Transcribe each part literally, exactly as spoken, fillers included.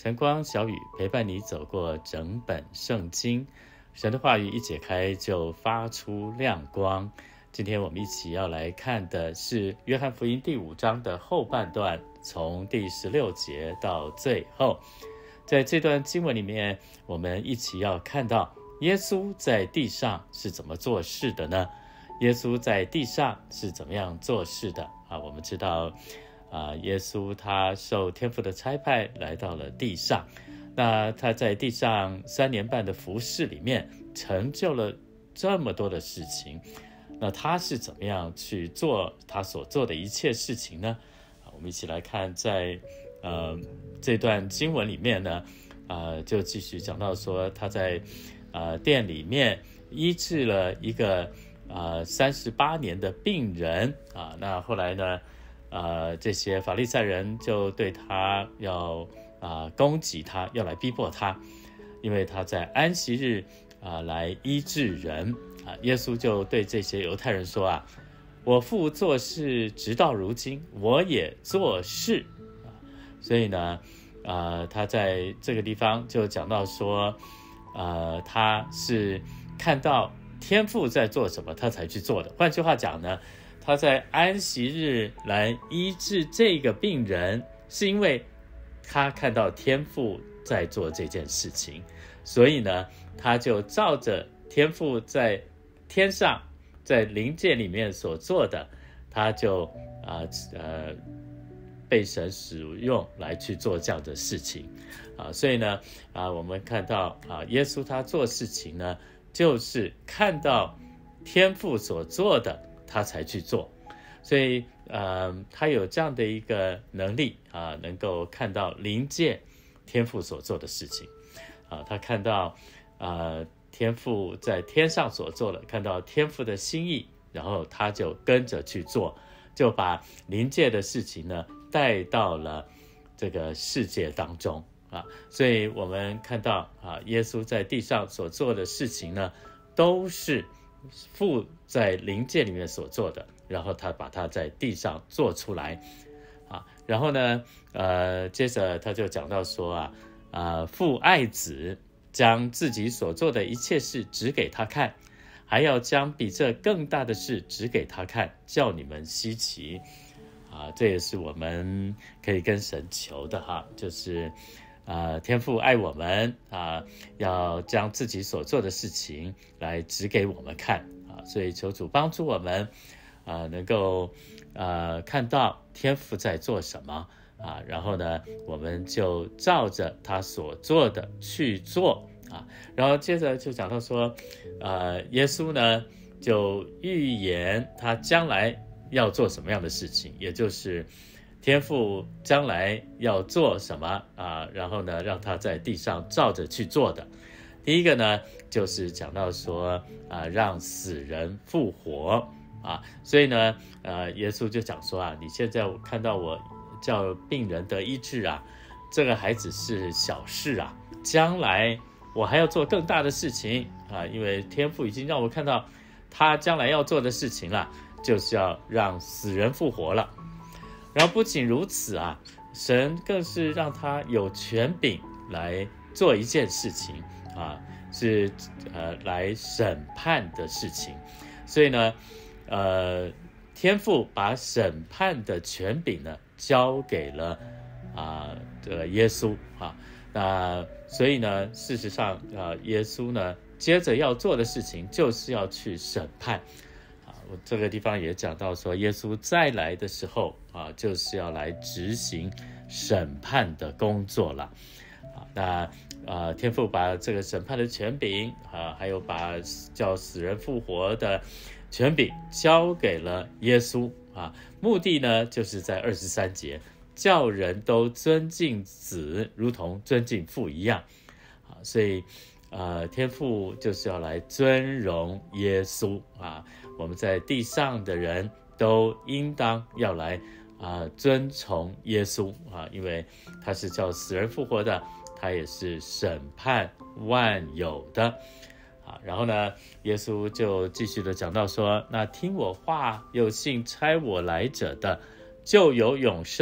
晨光小雨陪伴你走过整本圣经，神的话语一解开就发出亮光。今天我们一起要来看的是约翰福音第五章的后半段，从第十六节到最后。在这段经文里面，我们一起要看到耶稣在地上是怎么做事的呢？耶稣在地上是怎么样做事的啊？我们知道啊，耶稣他受天父的差派来到了地上，那他在地上三年半的服事里面成就了这么多的事情，那他是怎么样去做他所做的一切事情呢？我们一起来看在呃这段经文里面呢，呃就继续讲到说他在呃殿里面医治了一个呃三十八年的病人啊，那后来呢，呃这些法利赛人就对他要啊、呃、攻击他，要来逼迫他，因为他在安息日啊、呃、来医治人啊，耶稣就对这些犹太人说啊，我父做事直到如今，我也做事啊，所以呢，呃，他在这个地方就讲到说，呃，他是看到天父在做什么，他才去做的。换句话讲呢，他在安息日来医治这个病人，是因为他看到天父在做这件事情，所以呢，他就照着天父在天上在灵界里面所做的，他就啊 呃, 呃被神使用来去做这样的事情啊，所以呢啊，我们看到啊，耶稣他做事情呢，就是看到天父所做的，他才去做，所以呃，他有这样的一个能力啊，能够看到灵界天父所做的事情啊，他看到啊。天父在天上所做的，看到天父的心意，然后他就跟着去做，就把灵界的事情呢带到了这个世界当中啊。所以我们看到啊，耶稣在地上所做的事情呢，都是父在灵界里面所做的，然后他把它在地上做出来啊。然后呢，呃，接着他就讲到说啊，啊，父爱子，将自己所做的一切事指给他看，还要将比这更大的事指给他看，叫你们稀奇啊！这也是我们可以跟神求的哈，就是啊，天父爱我们啊，要将自己所做的事情来指给我们看啊，所以求主帮助我们啊，能够啊看到天父在做什么。啊，然后呢，我们就照着他所做的去做啊，然后接着就讲到说，呃，耶稣呢就预言他将来要做什么样的事情，也就是天父将来要做什么啊，然后呢，让他在地上照着去做的。第一个呢，就是讲到说啊，让死人复活啊，所以呢，呃，耶稣就讲说啊，你现在我看到我叫病人得医治啊，这个孩子是小事啊，将来我还要做更大的事情啊，因为天父已经让我看到他将来要做的事情了，就是要让死人复活了。然后不仅如此啊，神更是让他有权柄来做一件事情啊，是呃来审判的事情。所以呢，呃，天父把审判的权柄呢交给了啊这个耶稣啊，那所以呢，事实上啊，耶稣呢接着要做的事情就是要去审判啊。我这个地方也讲到说，耶稣再来的时候啊，就是要来执行审判的工作了啊。那啊，天父把这个审判的权柄啊，还有把叫死人复活的权柄交给了耶稣啊，目的呢，就是在二十三节，叫人都尊敬子，如同尊敬父一样啊。所以，呃，天父就是要来尊荣耶稣啊。我们在地上的人都应当要来啊尊崇耶稣啊，因为他是叫死人复活的，他也是审判万有的。然后呢，耶稣就继续的讲到说，那听我话又信差我来者的，就有永生，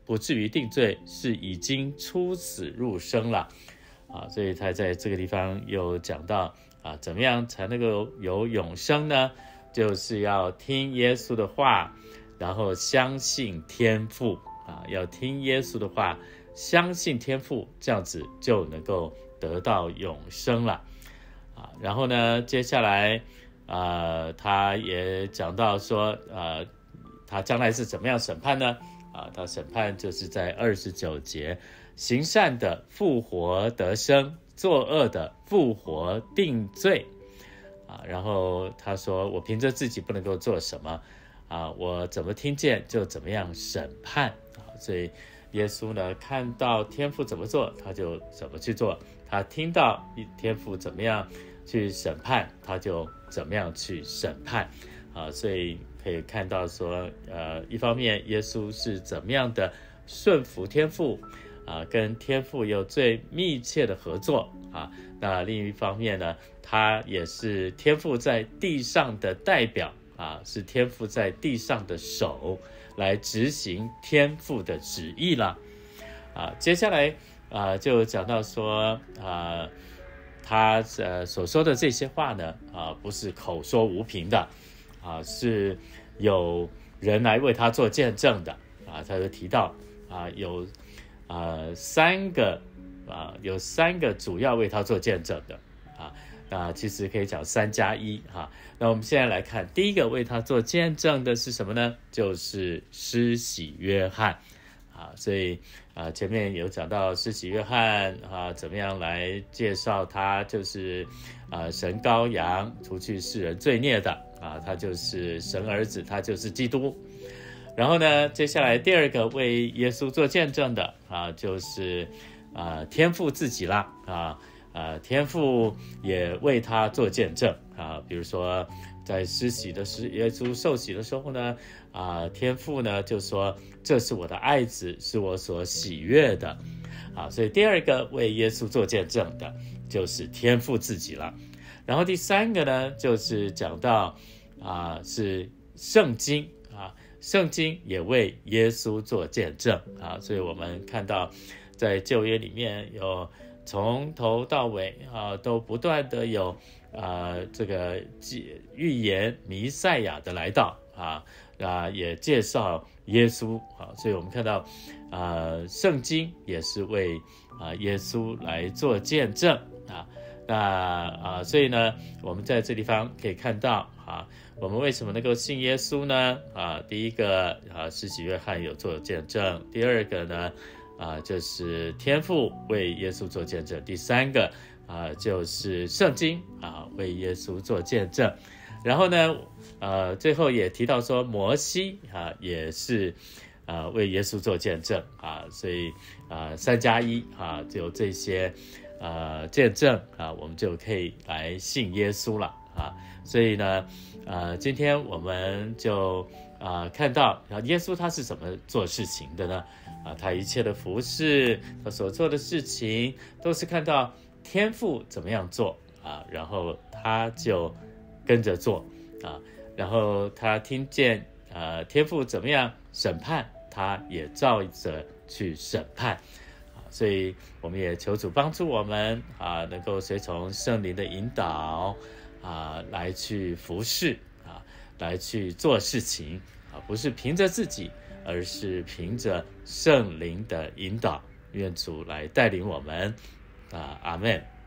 不至于定罪，是已经出死入生了啊。所以他在这个地方又讲到啊，怎么样才能够有永生呢？就是要听耶稣的话，然后相信天父啊，要听耶稣的话，相信天父，这样子就能够得到永生了啊。然后呢，接下来啊，他也讲到说啊，他将来是怎么样审判呢？啊，他审判就是在二十九节，行善的复活得生，作恶的复活定罪啊。然后他说，我凭着自己不能够做什么啊，我怎么听见就怎么样审判啊。所以耶稣呢，看到天父怎么做，他就怎么去做；他听到天父怎么样去审判，他就怎么样去审判啊。所以可以看到说，呃，一方面耶稣是怎么样的顺服天父啊，跟天父有最密切的合作啊。那另一方面呢，他也是天父在地上的代表啊，是天父在地上的手，来执行天父的旨意了啊。接下来啊，就讲到说啊，他呃所说的这些话呢啊，不是口说无凭的啊，是有人来为他做见证的啊。他就提到啊，有啊三个啊，有三个主要为他做见证的啊。那其实可以讲三加一哈。那我们现在来看，第一个为他做见证的是什么呢？就是施洗约翰啊。所以啊，前面有讲到施洗约翰啊，怎么样来介绍他，就是啊，神羔羊，除去世人罪孽的啊，他就是神儿子，他就是基督。然后呢，接下来第二个为耶稣做见证的啊，就是啊天父自己啦啊。呃，天父也为他做见证啊，比如说在施洗的时，耶稣受洗的时候呢，啊，天父呢就说这是我的爱子，是我所喜悦的啊。所以第二个为耶稣做见证的就是天父自己了。然后第三个呢，就是讲到啊，是圣经啊，圣经也为耶稣做见证啊。所以我们看到在旧约里面有从头到尾啊，都不断的有啊这个预言弥赛亚的来到啊啊，也介绍耶稣啊。所以我们看到啊，圣经也是为啊耶稣来做见证啊。那啊，所以呢，我们在这地方可以看到啊，我们为什么能够信耶稣呢？啊，第一个啊，施洗约翰有做见证；第二个呢，啊，就是天父为耶稣做见证；第三个啊，就是圣经啊为耶稣做见证。然后呢，呃，最后也提到说，摩西啊也是啊为耶稣做见证啊，所以啊三加一啊，就这些呃见证啊，我们就可以来信耶稣了啊。所以呢，呃，今天我们就啊看到啊耶稣他是怎么做事情的呢？啊，他一切的服事，他所做的事情，都是看到天父怎么样做啊，然后他就跟着做啊，然后他听见啊天父怎么样审判，他也照着去审判啊。所以我们也求主帮助我们啊，能够随从圣灵的引导啊，来去服事啊，来去做事情啊，不是凭着自己，而是凭着圣灵的引导。愿主来带领我们啊，阿们。